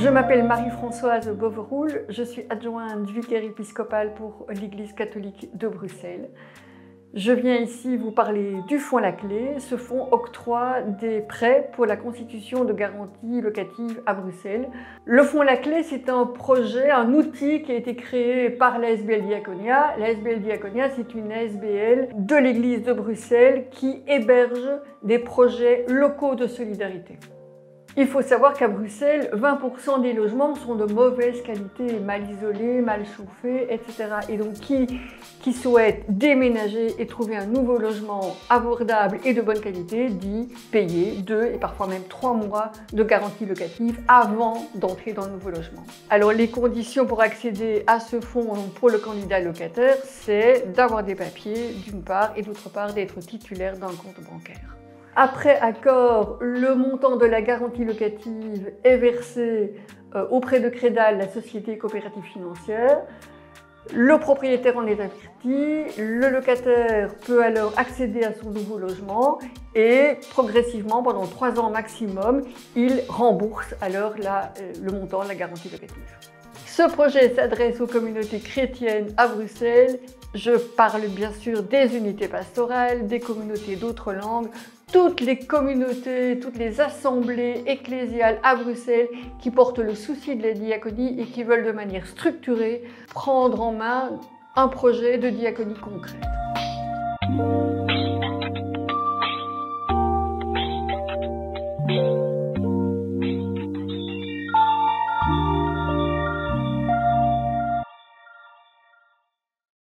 Je m'appelle Marie-Françoise Boveroul, je suis adjointe vicaire épiscopale pour l'Église catholique de Bruxelles. Je viens ici vous parler du Fonds La Clé. Ce fonds octroie des prêts pour la constitution de garanties locatives à Bruxelles. Le Fonds La Clé, c'est un projet, un outil qui a été créé par la SBL Diaconia. La SBL Diaconia, c'est une SBL de l'Église de Bruxelles qui héberge des projets locaux de solidarité. Il faut savoir qu'à Bruxelles, 20% des logements sont de mauvaise qualité, mal isolés, mal chauffés, etc. Et donc qui souhaitent déménager et trouver un nouveau logement abordable et de bonne qualité dit payer 2 et parfois même 3 mois de garantie locative avant d'entrer dans le nouveau logement. Alors les conditions pour accéder à ce fonds pour le candidat locataire, c'est d'avoir des papiers d'une part et d'autre part d'être titulaire d'un compte bancaire. Après accord, le montant de la garantie locative est versé auprès de Crédal, la société coopérative financière. Le propriétaire en est averti, le locataire peut alors accéder à son nouveau logement et progressivement, pendant 3 ans maximum, il rembourse alors le montant de la garantie locative. Ce projet s'adresse aux communautés chrétiennes à Bruxelles. Je parle bien sûr des unités pastorales, des communautés d'autres langues, toutes les communautés, toutes les assemblées ecclésiales à Bruxelles qui portent le souci de la diaconie et qui veulent de manière structurée prendre en main un projet de diaconie concret.